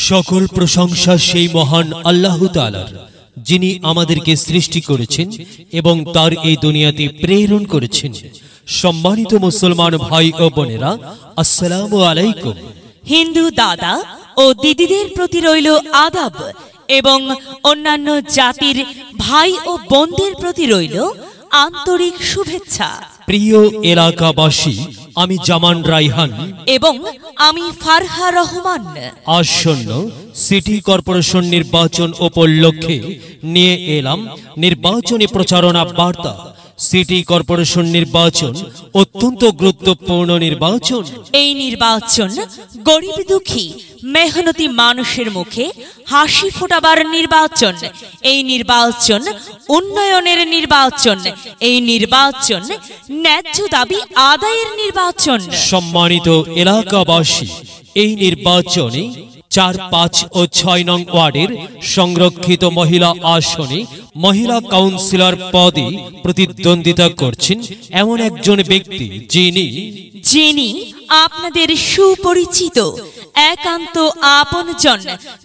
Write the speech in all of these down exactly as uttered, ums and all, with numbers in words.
সকল প্রশংসা সেই মহান আল্লাহ তাআলার, যিনি আমাদেরকে সৃষ্টি করেছেন এবং তার এই দুনিয়াতে প্রেরণ করেছেন। সম্মানিত মুসলমান ভাই ও বোনেরা, আসসালামু আলাইকুম। হিন্দু দাদা ও দিদিদের প্রতি রইল আদাব এবং অন্যান্য জাতির ভাই ও বোনদের প্রতি রইল আন্তরিক শুভেচ্ছা। প্রিয় এলাকাবাসী, আমি জামান রাইহান এবং আমি ফারহা রহমান আসন্ন সিটি কর্পোরেশন নির্বাচন উপলক্ষে নিয়ে এলাম নির্বাচনী প্রচারণা বার্তা। সিটি কর্পোরেশন নির্বাচন অত্যন্ত গুরুত্বপূর্ণ নির্বাচন। এই নির্বাচন গরিব দুঃখী মেহনতি মানুষের মুখে হাসি ফোটাবার নির্বাচন। এই নির্বাচন উন্নয়নের নির্বাচন। এই নির্বাচন ন্যায্য দাবি আদায়ের নির্বাচন। সম্মানিত এলাকাবাসী, এই নির্বাচনে চার পাঁচ ও ছয় নং ওয়ার্ডের সংরক্ষিত মহিলা আসনে মহিলা কাউন্সিলর পদে প্রতিদ্বন্দ্বিতা করছেন এমন একজন ব্যক্তি, যিনি যিনি আপনাদের সুপরিচিত, একান্ত আপনজন,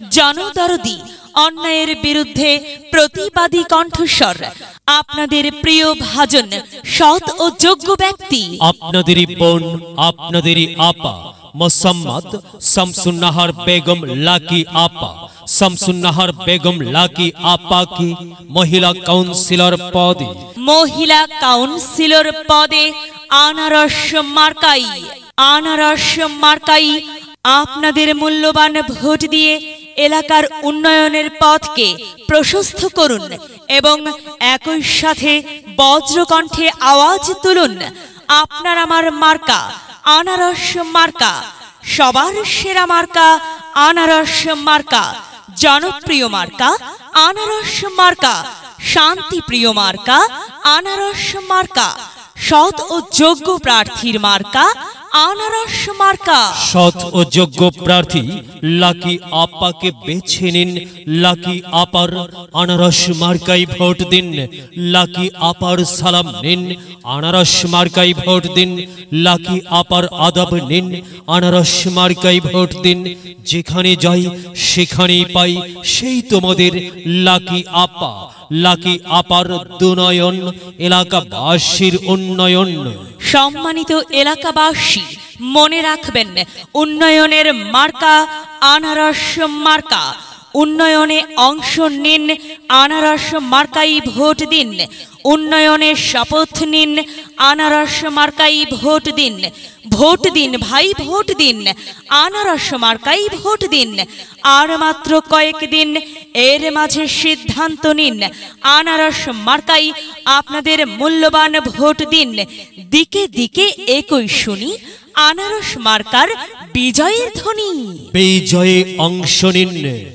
জনদরদি, অন্যায়ের বিরুদ্ধে প্রতিবাদী কণ্ঠস্বর, আপনাদের প্রিয় ভাজন, সৎ ও যোগ্য ব্যক্তি, আপনাদেরই বোন, আপনাদেরই আপা মোসাম্মদ শামসুন্নাহার বেগম লাকি আপা। শামসুন্নাহার বেগম লাকি আপাকে মহিলা কাউন্সিলর পদে মহিলা কাউন্সিলর পদে আনারস মার্কাই আনারস মার্কাই আপনাদের মূল্যবান ভোট দিয়ে এলাকার উন্নয়নের পথকে প্রশস্ত করুন এবং একই সাথে বজ্রকণ্ঠে আওয়াজ তুলুন, আপনার আমার মার্কা আনারস মার্কা, সবার সেরা মার্কা আনারস মার্কা, জনপ্রিয় মার্কা আনারস মার্কা, শান্তিপ্রিয় মার্কা আনারস মার্কা, সৎ ও যোগ্য প্রার্থীর মার্কা আনারস মার্কা। সৎ ও যোগ্য প্রার্থী লাকি আপাকে বেছে নিন। লাকি আপার আনারস মার্কাই ভোট দিন। লাকি আপার সালাম নিন, আনারস মার্কাই ভোট দিন। লাকি আপার আদব নিন, আনারস মার্কাই ভোট দিন। যেখানে যাই সেখানেই পাই সেই তোমাদের লাকি আপা। লাকি আপার দুনয়ন, এলাকাবাসীর উন্নয়ন। সম্মানিত এলাকাবাসী, মনে রাখবেন, উন্নয়নের মার্কা আনারস মার্কা। উন্নয়নে অংশ নিন, আনারস মার্কাই ভোট দিন। উন্নয়নের শপথ নিন, আনারস মার্কাই ভোট দিন। ভোট দিন ভাই, ভোট দিন, আনারস মার্কাই ভোট দিন। আর মাত্র কয়েকদিন, এর মাঝে সিদ্ধান্ত নিন, আনারস মার্কাই আপনাদের মূল্যবান ভোট দিন। দিকে দিকে একই শুনি আনারস মার্কার বিজয়ের ধ্বনি। বিজয়ে অংশ নিন,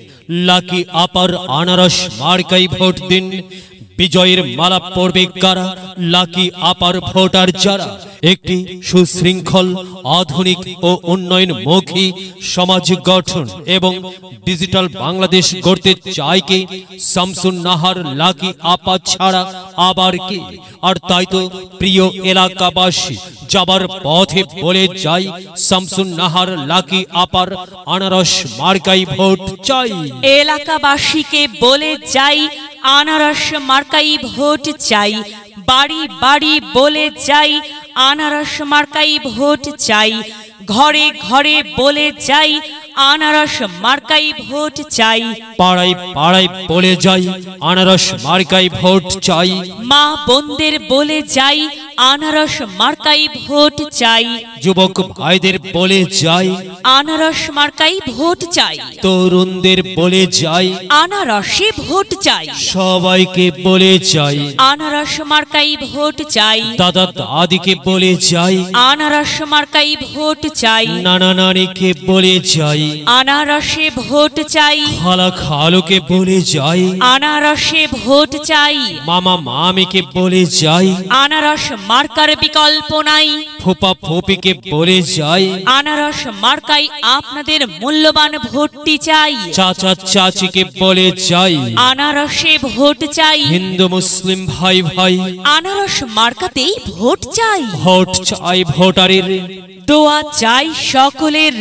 লাকি আপার আনারস মার্কাই ভোট দিন। বিজয়ের মালা পড়বে কারা? লাকি আপার ভোটার যারা একটি সুশৃঙ্খল, আধুনিক ও উন্নয়নমুখী সমাজ গঠন এবং ডিজিটাল বাংলাদেশ গড়তে চায় কে? শামসুন্নাহার লাকি আপা ছাড়া আবার কে? আর তাই তো প্রিয় এলাকাবাসী, যাবার পথে বলে যাই, শামসুন্নাহার লাকি আপার আনারস মার্কাই ভোট চাই। এলাকাবাসীকে বলে যাই, আনারস মার্কাই ভোট চাই। বাড়ি বাড়ি বলে যাই, আনারস মার্কাই ভোট চাই। ঘরে ঘরে বলে যাই, আনারস মার্কাই ভোট চাই। পাড়ায় পাড়ায় বলে যাই, আনারস মার্কাই ভোট চাই। মা বোনদের বলে যাই, আনারস মার্কাই ভোট চাই। যুবক ভাইদের বলে যাই, আনারস মার্কাই ভোট চাই। তরুণদের বলে যাই, আনারসে ভোট চাই। সবাইকে বলে যাই, আনারস মার্কাই ভোট চাই। দাদা দাদিকে বলে যাই, আনারস মার্কাই ভোট চাই। নানা নানিকে বলে যাই, আনারসে ভোট চাই। খালা খালুকে বলে যাই, আনারসে ভোট চাই। মামা মামিকে বলে যাই, আনারস মার্কার বিকল্প নাই। ফুপা ফুপিকে বলে যাই, আনারস মার্কাই আপনাদের মূল্যবান ভোটটি চাই। চাচা চাচিকে বলে যাই, আনারসে ভোট চাই। হিন্দু মুসলিম ভাই ভাই, আনারস মার্কাতেই ভোট চাই। ভোট চাই ভোটারের, দোয়া চাই সকলের।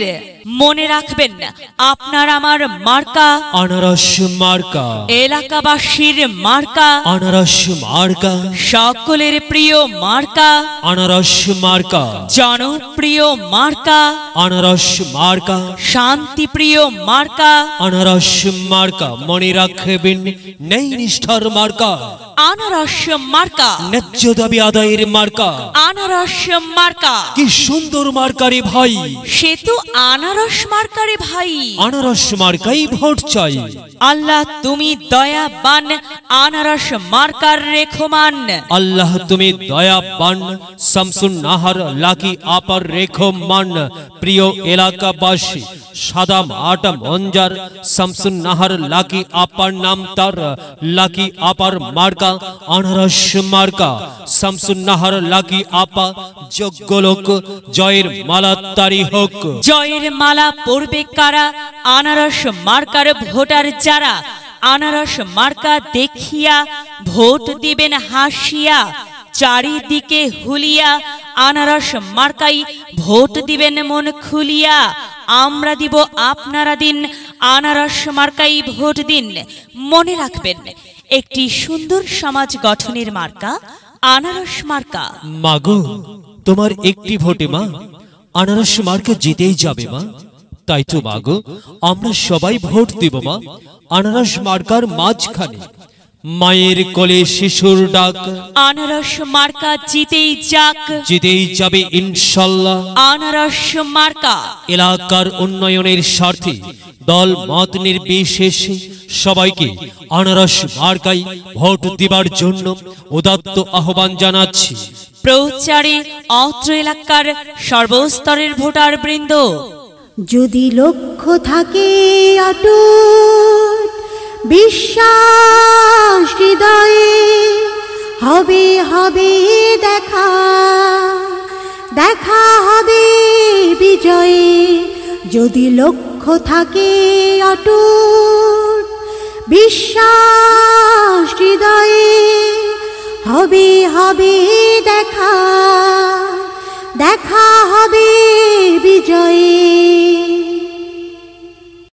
মনে রাখবেন আপনার আমার মার্কা আনারস মার্কা, এলাকাবাসীর মার্কা আনারস মার্কা, সকলের প্রিয় মার্কা আনারস মার্কা, জনপ্রিয় মার্কা আনারস মার্কা, শান্তিপ্রিয় মার্কা আনারস মার্কা। মনে রাখবেন নেই নিষ্ঠার মার্কা, আনারস মার্কা, ন্যায্য দাবি আদায়ের মার্কা। আনারস মার্কা, কি সুন্দর মার্কারে ভাই, সে তো আনারস মার্কারে ভাই। আনারস মার্কাই ভোট চাই। আল্লাহ তুমি দয়াবান, আনারস মার্কার রেখমান। আল্লাহ তুমি দয়াবান, শামসুন নাহার লাকি আপার রেখমান। প্রিয় এলাকাবাসী, সাদা মাঠ মঞ্জার শামসুন নাহার লাকি আপার নাম তার, লাকি আপার মার্কা আনারস মার্কা। শামসুন নাহার লাকি আপা যোগ্য লোক, জয়ের মালা তারি হোক। জয়ের মালা পড়বে কারা? আনারস মার্কার ভোটার যারা। আনারস মার্কা দেখিয়া ভোট দিবেন হাসিয়া, চারিদিকে হুলিয়া আনারস মার্কাই ভোট দিবেন মন খুলিয়া। আমরা দিব আপনারা দিন, আনারস মার্কাই ভোট দিন। মনে রাখবেন একটি সুন্দর সমাজ গঠনের মার্কা আনারস মার্কা। মাগো তোমার একটি ভোটে মা আনারস মার্কা জিতেই যাবে মা। তাই তো মাগো আমরা সবাই ভোট দেব মা আনারস মার্কার মাঝখানে। মায়ের কোলে শিশুর ডাক, আনারস মার্কা জিতেই যাক, জিতেই যাবে ইনশাল্লাহ। আনারস মার্কা এলাকার উন্নয়নের স্বার্থে দল মত নির্বিশেষে সবাইকে আনারস মার্কাই ভোট দিবার জন্য উদাত্ত আহ্বান জানাচ্ছি। প্রচারে অত্র এলাকার সর্বস্তরের ভোটার বৃন্দ। যদি লক্ষ্য থাকে অটুট বিশ্বাস হৃদয়ে, হবে হবে দেখা, দেখা হবে বিজয়ে। যদি লক্ষ্য থাকে অটুট বিশ্বাস হৃদয়ে, হবে হবে দেখা, দেখা হবে বিজয়ে।